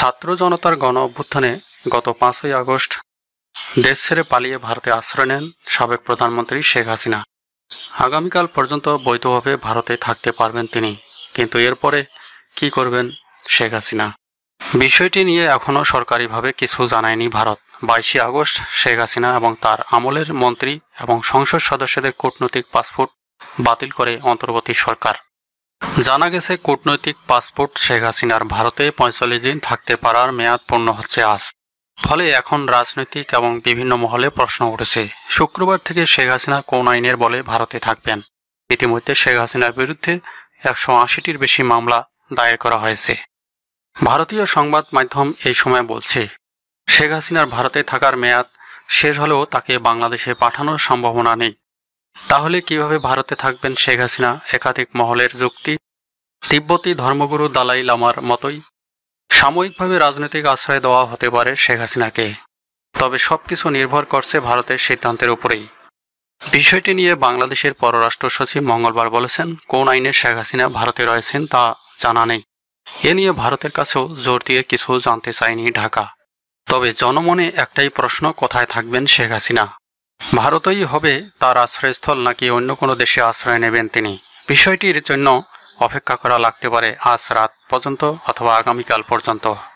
ছাত্র জনতার গণ অভ্যুত্থানে গত 5ই আগস্ট দেশ ছেড়ে পালিয়ে ভারতে আশ্রয় নেন সাবেক প্রধানমন্ত্রী শেখ হাসিনা। আগামীকাল পর্যন্ত বৈধভাবে ভারতে থাকতে পারবেন তিনি, কিন্তু এরপরে কি করবেন শেখ হাসিনা? বিষয়টি নিয়ে এখনও সরকারিভাবে কিছু জানায়নি ভারত। 22শে আগস্ট শেখ হাসিনা এবং তার আমলের মন্ত্রী এবং সংসদ সদস্যদের কূটনৈতিক পাসপোর্ট বাতিল করে অন্তর্বর্তী সরকার। জানা গেছে, কূটনৈতিক পাসপোর্ট শেখ হাসিনার ভারতে 45 দিন থাকতে পারার মেয়াদ পূর্ণ হচ্ছে আজ। ফলে এখন রাজনৈতিক এবং বিভিন্ন মহলে প্রশ্ন উঠেছে, শুক্রবার থেকে শেখ হাসিনা কোন আইনের বলে ভারতে থাকবেন? ইতিমধ্যে শেখ হাসিনার বিরুদ্ধে 180টির বেশি মামলা দায়ের করা হয়েছে। ভারতীয় সংবাদ মাধ্যম এই সময় বলছে, শেখ হাসিনার ভারতে থাকার মেয়াদ শেষ হলেও তাকে বাংলাদেশে পাঠানোর সম্ভাবনা নেই। তাহলে কিভাবে ভারতে থাকবেন শেখ হাসিনা? একাধিক মহলের যুক্তি, তিব্বতী ধর্মগুরু দালাই লামার মতোই সাময়িকভাবে রাজনৈতিক আশ্রয় দেওয়া হতে পারে শেখ হাসিনাকে। তবে সবকিছু নির্ভর করছে ভারতের সিদ্ধান্তের উপরেই। বিষয়টি নিয়ে বাংলাদেশের পররাষ্ট্র সচিব মঙ্গলবার বলেছেন, কোন আইনে শেখ হাসিনা ভারতে রয়েছেন তা জানা নেই। এ নিয়ে ভারতের কাছেও জোর দিয়ে কিছু জানতে চায়নি ঢাকা। তবে জনমনে একটাই প্রশ্ন, কোথায় থাকবেন শেখ হাসিনা? ভারতই হবে তার আশ্রয়স্থল নাকি অন্য কোনো দেশে আশ্রয় নেবেন তিনি? বিষয়টির জন্য অপেক্ষা করা লাগতে পারে আজ রাত পর্যন্ত অথবা আগামীকাল পর্যন্ত।